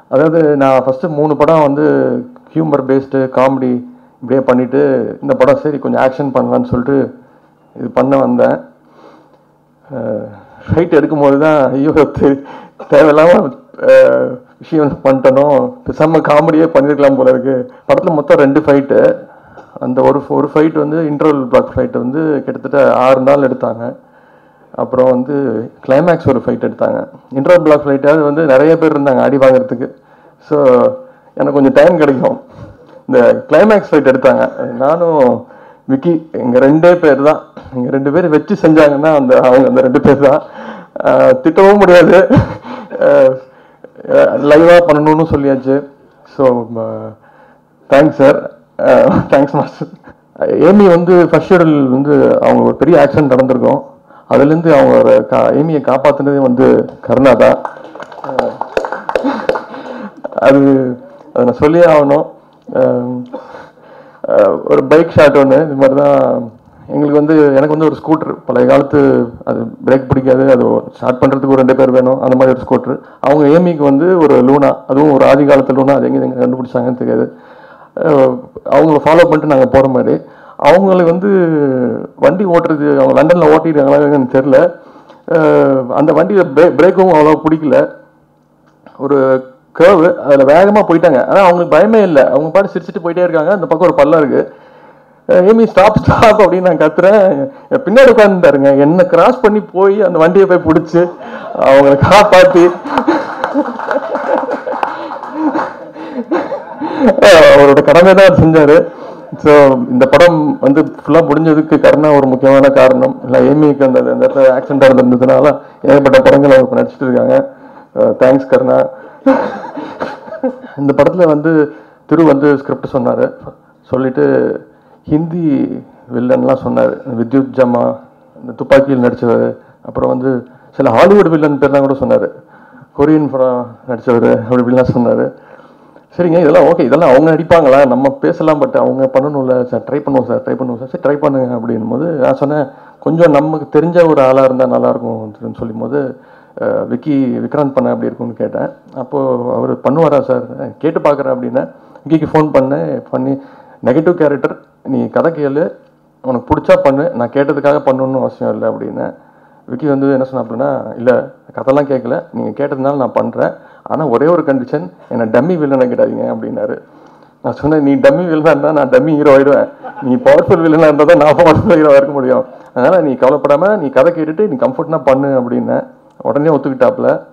அதாவது நான் ஃபஸ்ட்டு 3 படம் வந்து ஹியூமர் பேஸ்டு காமெடி இப்படியே பண்ணிவிட்டு இந்த படம் சரி கொஞ்சம் ஆக்ஷன் பண்ணலான்னு சொல்லிட்டு இது பண்ண வந்தேன். ஃபைட் எடுக்கும்போது தான் ஐயோ தேவையில்லாமல் விஷயம் பண்ணிட்டனும், பேசாமல் காமெடியே பண்ணியிருக்கலாம் போல இருக்கு. படத்தில் மொத்தம் 2 ஃபைட்டு. அந்த ஒரு ஃபைட் வந்து இன்டர்வல் பிளாக் ஃபைட் வந்து கிட்டத்தட்ட 6 நாள் எடுத்தாங்க. அப்புறம் வந்து கிளைமேக்ஸ் ஒரு ஃபைட் எடுத்தாங்க. இன்டர்வல் பிளாக் ஃபைட்டாவது வந்து நிறைய பேர் இருந்தாங்க அடி வாங்கிறதுக்கு. ஸோ எனக்கு கொஞ்சம் டைம் கிடைக்கும். இந்த கிளைமேக்ஸ் ஃபைட் எடுத்தாங்க. நானும் விக்கி எங்கள் 2 பேர் தான். எங்கள் 2 பேர் வச்சு செஞ்சாங்கன்னா அவங்க அந்த 2 பேர் தான். திட்டவும் முடியாது, லைவாக பண்ணணும்னு சொல்லியாச்சு. So thanks sir, thanks master. Amy வந்து ஃபர்ஸ்ட் ஷெடியூல் வந்து அவங்க ஒரு பெரிய ஆக்சிடென்ட் நடந்திருக்கும். அதுலேருந்து அவங்க ஏமியை காப்பாற்றினதே வந்து கருணா தான். அதை நான் சொல்லியே ஆகணும். ஒரு பைக் ஷாட் ஒன்று இது மாதிரி தான் எங்களுக்கு வந்து எனக்கு வந்து ஒரு ஸ்கூட்ரு பழைய காலத்து, அது பிரேக் பிடிக்காது, அது ஸ்டார்ட் பண்ணுறதுக்கு ஒரு 2 பேர் வேணும், அந்த மாதிரி ஒரு ஸ்கூட்ரு. அவங்க ஏமிக்கு வந்து ஒரு லூனா, அதுவும் ஒரு ஆதி காலத்து லூனா, அது எங்கே கண்டுபிடிச்சாங்கன்னு தெரியாது. அவங்கள ஃபாலோ பண்ணிட்டு நாங்கள் போகிற மாதிரி அவங்களுக்கு வந்து வண்டி ஓட்டுறது அவங்க லண்டனில் ஓட்டிட்டாங்களான்னு எனக்கு தெரில. அந்த வண்டியில் பிரேக்கும் அவ்வளோ பிடிக்கல. ஒரு கேர்வு அதில் வேகமாக போயிட்டாங்க. ஆனால் அவங்களுக்கு பயமே இல்லை, அவங்க பாட்டு சிரிச்சுட்டு போயிட்டே இருக்காங்க. அந்த பக்கம் ஒரு பள்ளம் இருக்குது. ஏமி ஸ்டாப் ஸ்டாப் அப்படின்னு நான் கத்துறேன். பின்னாடி உட்காந்துட்டாருங்க. என்ன கிராஸ் பண்ணி போய் அந்த வண்டியை போய் பிடிச்சி அவங்களை காப்பாற்றி அவரோட கடமை தான் செஞ்சாரு. ஸோ இந்த படம் வந்து ஃபுல்லாக முடிஞ்சதுக்கு கருணா ஒரு முக்கியமான காரணம். இல்லை ஏமிக்கு அந்த இடத்துல ஆக்சிடென்ட் இருந்ததுனால ஏகப்பட்ட படங்கள் அவங்க நடிச்சிட்டு இருக்காங்க. தேங்க்ஸ் கருணா. இந்த படத்தில் வந்து திரு வந்து ஸ்கிரிப்ட் சொன்னார். சொல்லிட்டு ஹிந்தி வில்லன்லாம் சொன்னார். வித்யுத் ஜமா, இந்த துப்பாக்கியில் நடித்தவர், அப்புறம் வந்து சில ஹாலிவுட் வில்லன் பேர்லாம் கூட சொன்னார். கொரியன் படம் நடித்தவர் அப்படி இப்படிலாம் சொன்னார். சரிங்க, இதெல்லாம் ஓகே, இதெல்லாம் அவங்க நடிப்பாங்களா, நம்ம பேசலாம், பட் அவங்க பண்ணணும்ல சார், ட்ரை பண்ணுவோம் சார் சரி ட்ரை பண்ணுங்க அப்படின்னும் போது நான் சொன்னேன், கொஞ்சம் நமக்கு தெரிஞ்ச ஒரு ஆளாக இருந்தால் நல்லாயிருக்கும் சொல்லும் போது விக்ராந்த் பண்ண அப்படி இருக்கும்னு கேட்டேன். அப்போது அவர் பண்ணுவாரா சார், கேட்டு பார்க்குறேன் அப்படின்னா விக்கிக்கு ஃபோன் பண்ணி நெகட்டிவ் கேரக்டர், நீ கதை கேளு, உனக்கு பிடிச்சா பண்ணு, நான் கேட்டதுக்காக பண்ணணும்னு அவசியம் இல்லை அப்படின்னு. விக்கி வந்து என்ன சொன்ன அப்படின்னா, இல்லை கதைலாம் கேட்கல, நீங்கள் கேட்டதுனால நான் பண்ணுறேன், ஆனால் ஒரே ஒரு கண்டிஷன், என்னை டம்மி வில்லனை கேட்டாதீங்க அப்படின்னாரு. நான் சொன்னேன், நீ டம்மி வில்லனாக இருந்தால் நான் டம்மி ஹீரோ ஆகிடுவேன், நீ பவர்ஃபுல் வில்லனாக இருந்தால் தான் நான் பவர்ஃபுல் ஹீரோ இருக்க முடியும், அதனால் நீ கவலைப்படாமல் நீ கதை கேட்டுட்டு நீ கம்ஃபர்ட்னா பண்ணு அப்படின்னேன். உடனே ஒத்துக்கிட்டாப்புல.